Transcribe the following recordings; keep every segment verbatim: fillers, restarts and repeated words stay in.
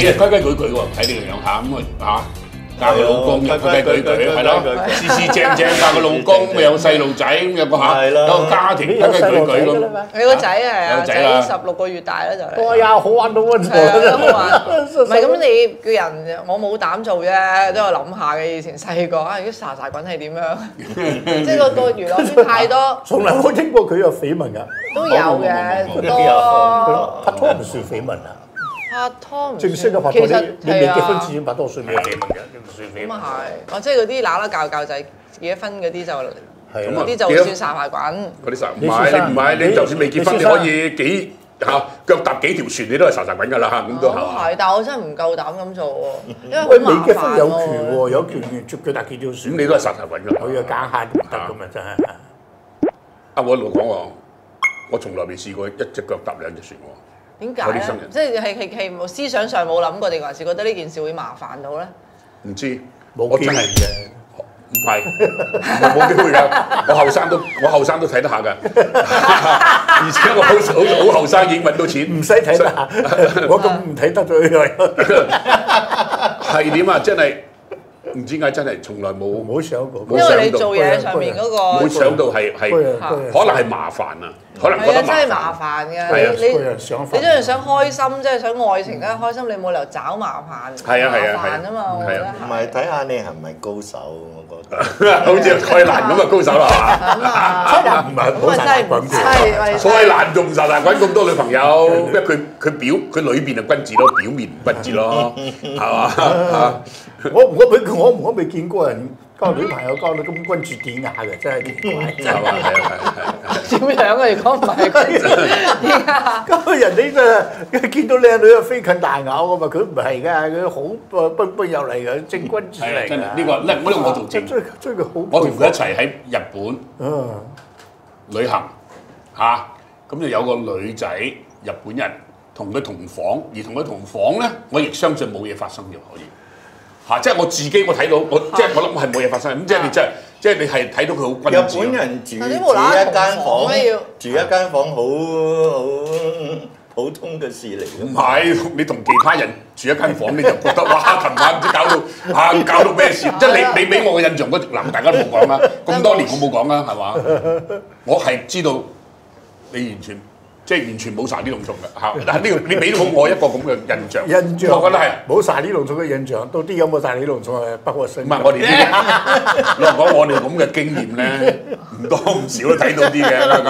你啊規規矩矩喎，睇你個樣嚇咁啊嚇。嫁個老公又規規矩矩，係咯，四四正正嫁個老公，有細路仔，咁有個嚇，有個家庭規規矩矩咁。 你個仔係啊， 仔啦， 十六個月大啦就嚟。 哎呀，好玩到溫係啊，好玩。唔係咁，你個人我冇膽做啫，都有諗下嘅。以前細個啊，如果沙沙滾係點樣？即係個個娛樂圈太多。 從來冇聽過佢有緋聞㗎。 都有嘅，多。 拍拖唔算緋聞啊。 拍拖唔正式嘅拍拖，你你未結婚之前拍拖算咩緋聞嘅？你唔算緋聞。 咁啊係，哦即係嗰啲嗱嗱教教仔結咗婚嗰啲就嗰啲就會算沙下滾。 嗰啲沙唔係你唔係你就算未結婚，你可以幾嚇腳踏幾條船，你都係沙沙滾㗎啦嚇，咁都係。 係，但係我真係唔夠膽咁做喎，因為好喂， 麻煩未結婚有權喎，有權腳腳踏幾條船， 咁你都係沙沙滾㗎。 佢又揀下都唔得咁啊！真係。 啊！我一路講喎，我從來未試過一隻腳踏兩隻船喎。 點解咧？即係係係係思想上冇諗過定還是覺得呢件事會麻煩到咧？ 唔知， 冇機會嘅， 唔係冇機會㗎。我後生都我後生都睇得下㗎，而且我好好好後生已經揾到錢， 唔使睇得下，我咁唔睇得咗係點啊？真係唔知點解真係從來冇冇想過， 因為你做嘢上面嗰個冇想到係係可能係麻煩啊。可能覺得真係麻煩嘅， 你你你真係想開心，即係想愛情梗係開心，你冇理由找麻煩， 係啊係啊麻煩啊嘛，我覺得唔係睇下你係咪高手，我覺得好似蔡瀾咁啊高手啦係嘛？唔係冇晒滾嘅， 蔡瀾仲沙沙滾咁多女朋友，因為佢佢表佢裏邊係君子咯，表面唔君子咯，係嘛？ 我我未我我未見過人交女朋友交到咁君子典雅嘅，真係奇怪。 係嘛？係啊係啊！ 點樣啊？如果唔係君子典雅， 咁人哋真係見到靚女啊飛近大咬㗎嘛，佢唔係㗎，佢好彬彬有禮嘅，正君子嚟㗎。 呢個咧，我我做證， 追追佢好。 我同佢一齊喺日本旅行嚇，咁就有個女仔日本人同佢同房，而同佢同房咧，我亦相信冇嘢發生嘅可以。嚇！即係我自己，我睇到我即係我諗係冇嘢發生。咁即係你真係即係你係睇到佢好君子。 日本人住住一間房，住一間房好好普通嘅事嚟嘅。 唔係你同其他人住一間房，你就覺得哇！琴晚唔知搞到啊搞到咩事？即係你你俾我嘅印象嗰嗱，大家都冇講啦。咁多年我冇講啦，係嘛？我係知道你完全。即係完全冇晒呢種種嘅嚇，但係呢個你俾到我一個咁嘅印象， 印象我覺得係冇晒呢種種嘅印象，到底有冇晒呢種種係不可信。 唔係我哋呢啲，老實講我哋咁嘅經驗咧，唔多唔少都睇到啲嘅，啱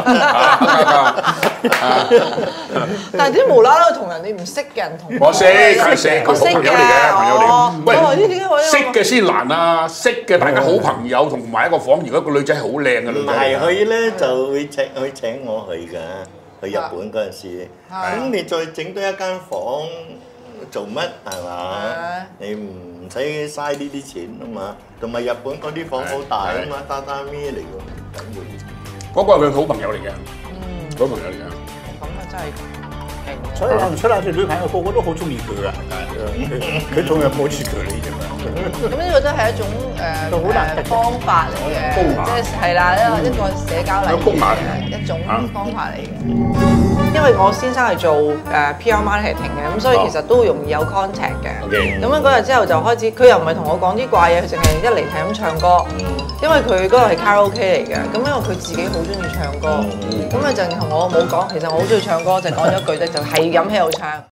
啱但係點無啦啦同人哋唔識嘅人同我識，梗係識，佢好朋友嚟嘅，朋友嚟。 喂， 識嘅先難啊！識嘅大家好朋友同埋一個房，如果個女仔係好靚嘅女仔， 唔係佢咧就會請佢請我去㗎。去日本嗰陣時，咁你再整多一間房做乜係嘛？你唔使嘥呢啲錢啊嘛。同埋日本嗰啲房好大啊嘛，單單咩嚟㗎？唔緊要。 嗰個係佢好朋友嚟嘅，好朋友嚟嘅。 咁啊真係勁。 所以睇唔出啦，佢女朋友個個都好中意佢㗎，佢仲係保持距離啫嘛。 咁呢個都係一種誒誒方法嚟嘅，即係係啦，一個社交禮儀嘅一種方法嚟嘅。因為我先生係做誒 P R marketing 嘅，咁所以其實都容易有 contact 嘅。咁樣嗰日之後就開始，佢又唔係同我講啲怪嘢，佢淨係一嚟係咁唱歌。因為佢嗰個係卡拉 OK 嚟嘅，咁因為佢自己好中意唱歌，咁啊就同我冇講，其實我好中意唱歌，就講咗一句啫，就係咁喺度唱。